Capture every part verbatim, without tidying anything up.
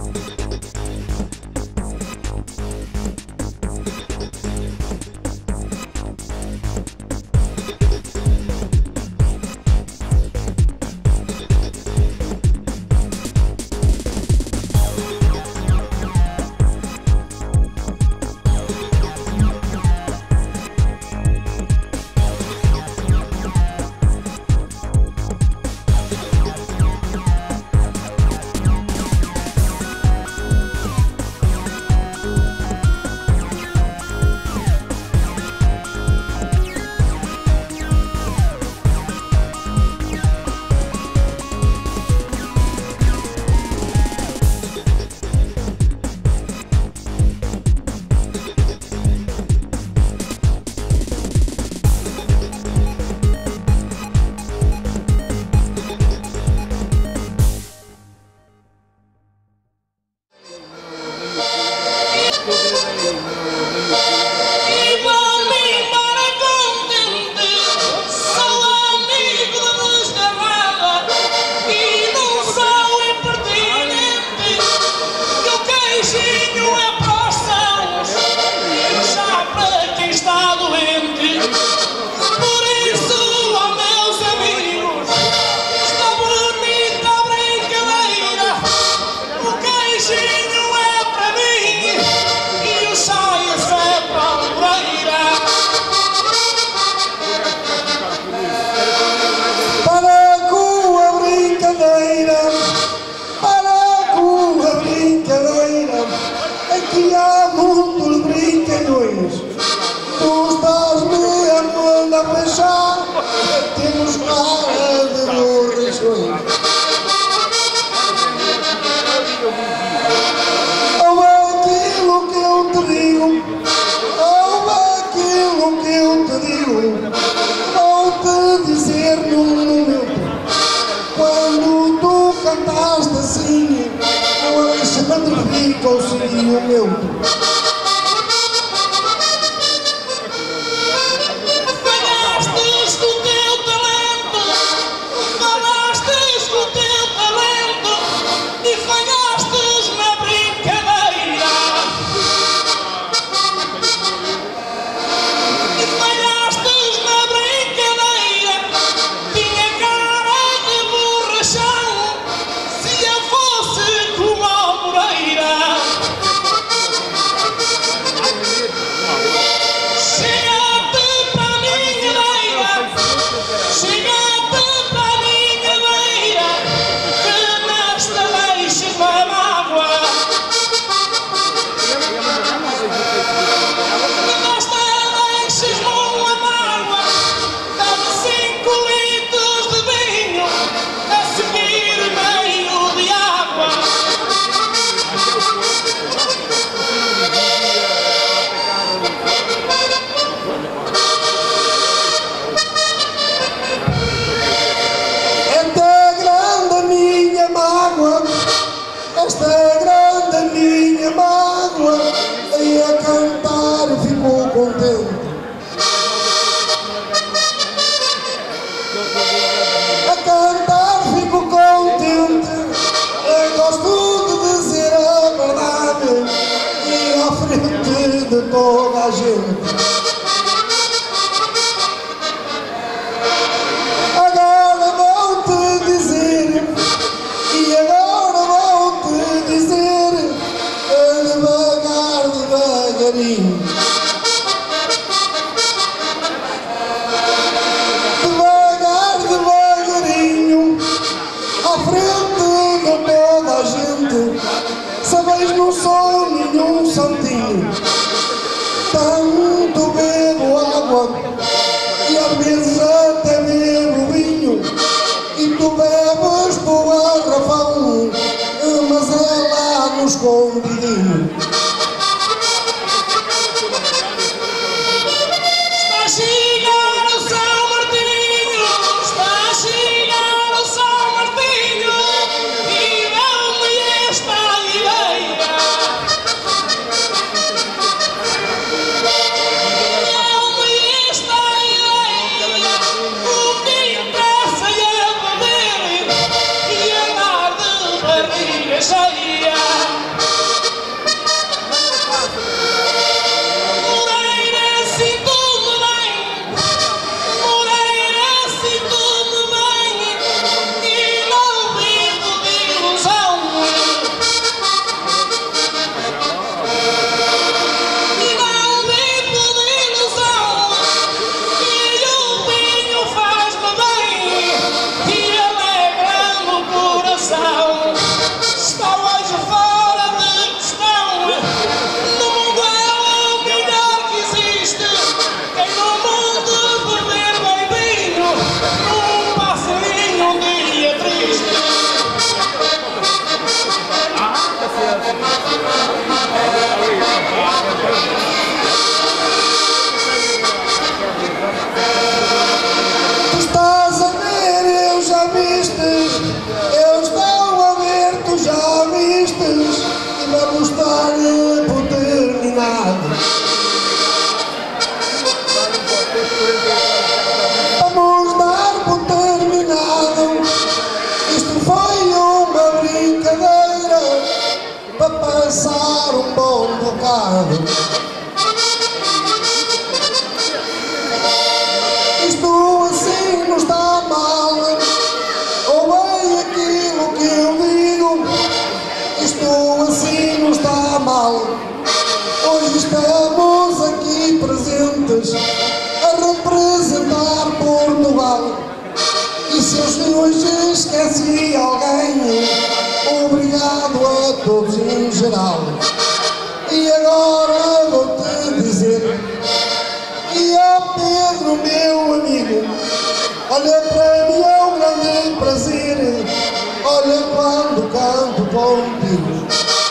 Conselhinho meu. Falastes do teu talento, falastes do teu talento e falhastes na brincadeira. E falhastes na brincadeira, tinha cara de borrachão, se eu fosse como a Moreira. Esta é grande a minha mágoa, e a cantar fico contente. A cantar fico contente, eu gosto de dizer a verdade e à frente de toda a gente. Agora vou-te dizer, e agora vou-te dizer, devagar, devagarinho. Devagar, devagarinho, à frente de toda a gente. Sabes, não sou nenhum santinho, tanto bebo água e às vezes até bebo vinho. E tu bebes do garrafão, mas é lá no escondidinho. Está a chegar o São Martinho, está a chegar o São Martinho, e deu-me esta ideia. Deu-me esta ideia, o que interessa é beber e andar de barriga cheia. para passar um bom bocado. Isto assim não está mal, ou é aquilo que eu digo. Isto assim não está mal. Hoje estamos aqui presentes a representar Portugal. E se eu hoje esqueci alguém, obrigado a todos em geral. E agora vou-te dizer, e ao Pedro, meu amigo, olha, para mim é um grande prazer, olha quando canto contigo.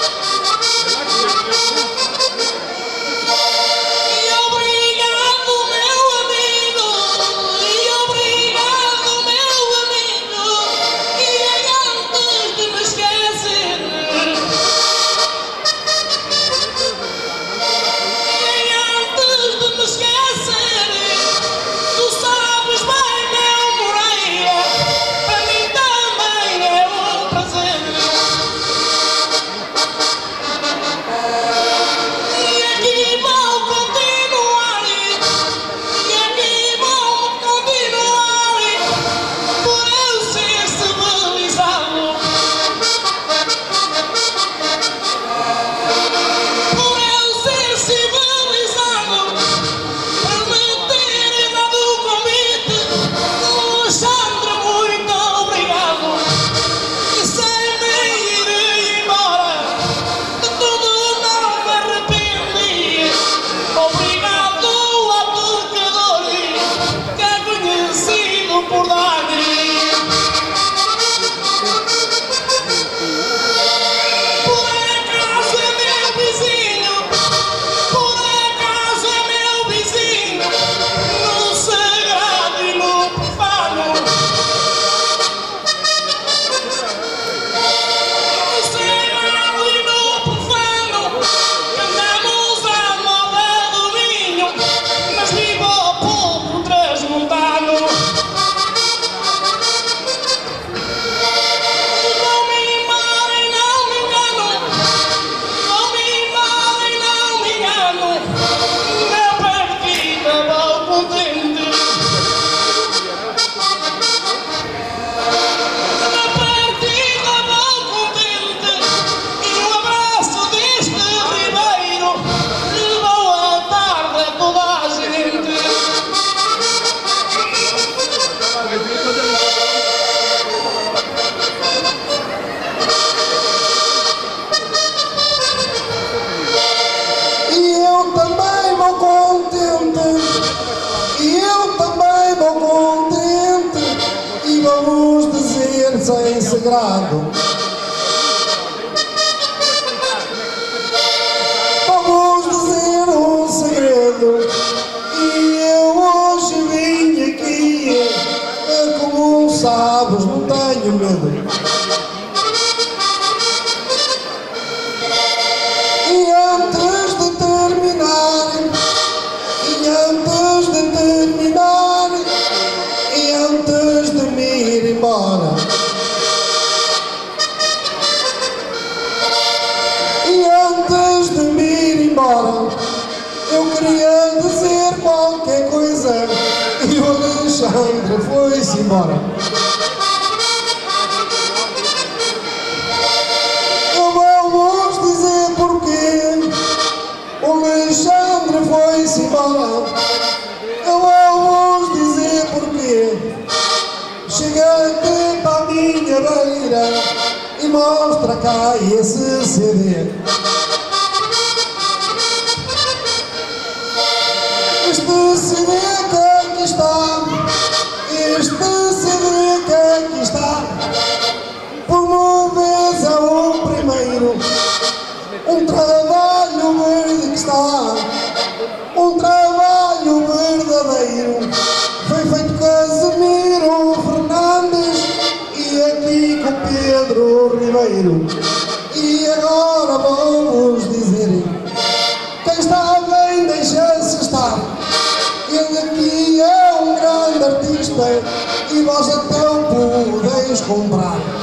Sem segredo, vamos dizer um segredo. E eu hoje vim aqui, como sabes, não tenho medo. E antes de terminar, e antes de terminar, e antes de me ir embora, antes de me ir embora, eu queria dizer qualquer coisa e o Alexandre foi-se embora. Eu vou-vos dizer porquê o Alexandre foi-se embora. Eu vou-vos dizer porquê. Chega aqui para a minha beira e mostra cá esse C D. Este C D que aqui está, este C D que aqui está, por uma vez é o primeiro, um trabalho verde que está, um trabalho verdadeiro, foi feito Casimiro Fernandes e aqui com Pedro Ribeiro. E agora vamos dizer, quem está bem deixa-se estar. Ele aqui é um grande artista e vós até o podeis comprar.